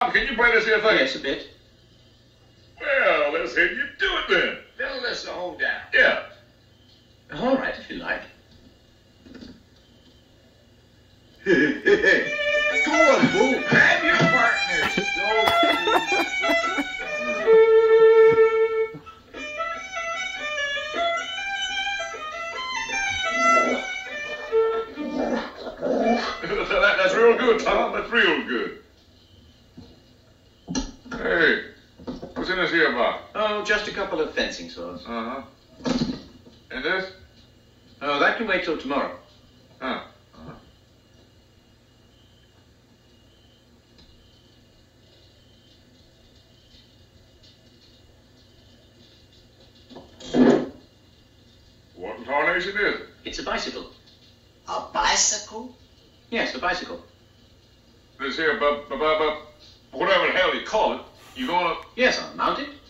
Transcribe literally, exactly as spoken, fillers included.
Can you play this here thing? Yes, a bit. Well, let's hear you do it then. Fiddle this the whole down. Yeah. All right, if you like. Go on, Boo. Grab your partners. that, that's real good, Tom. That's real good. Hey, what's in this here box? Oh, just a couple of fencing swords. Uh-huh. And this? Oh, that can wait till tomorrow. Huh. Uh-huh. What in tarnation is it? It's a bicycle. A bicycle? Yes, a bicycle. This here, bu- bu- bu- bu- whatever the hell you call it, you gonna... Yes, I'll mount it.